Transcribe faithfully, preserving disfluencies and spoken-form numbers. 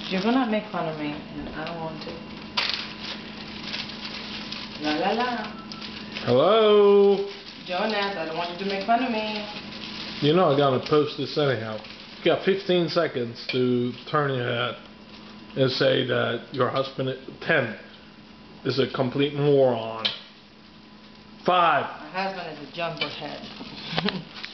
You're gonna make fun of me, and I don't want to. La la la. Hello? Jonas, I don't want you to make fun of me. You know I gotta post this anyhow. You got fifteen seconds to turn your head and say that your husband, ten, is a complete moron. Five. My husband is a jumbo head.